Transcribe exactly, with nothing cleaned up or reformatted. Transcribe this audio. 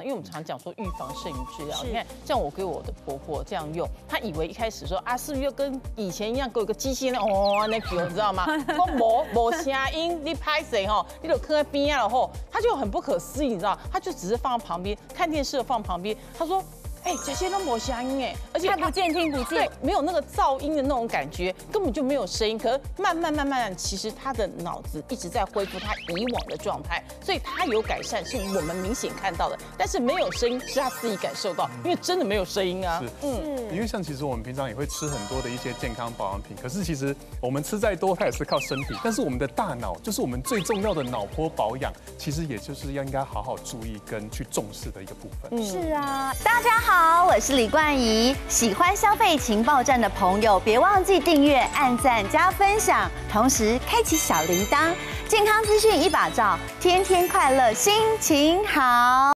因为我们常讲说预防胜于治疗，你看像我给我的婆婆这样用，她以为一开始说啊，是不是又跟以前一样，给我一个机器那哦那个，你知道吗？说没没声音，你拍谁哈？你就看在边啊，然后她就很不可思议，你知道，她就只是放在旁边看电视放旁边，她说。哎，这些都没声音哎，而且看不见听不见， 没有那个噪音的那种感觉，根本就没有声音。可是慢慢慢慢，其实他的脑子一直在恢复他以往的状态，所以他有改善，是我们明显看到的。但是没有声音是他自己感受到，因为真的没有声音啊。 是，嗯，因为像其实我们平常也会吃很多的一些健康保养品，可是其实我们吃再多，它也是靠身体，但是我们的大脑就是我们最重要的脑波保养，其实也就是要应该好好注意跟去重视的一个部分。 是啊，大家好，我是李冠仪。喜欢消费情报站的朋友，别忘记订阅、按赞、加分享，同时开启小铃铛，健康资讯一把照，天天快乐，心情好。